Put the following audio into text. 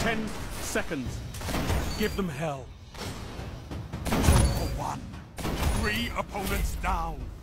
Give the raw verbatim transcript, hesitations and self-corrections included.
Ten seconds. Give them hell. For one. Three opponents down.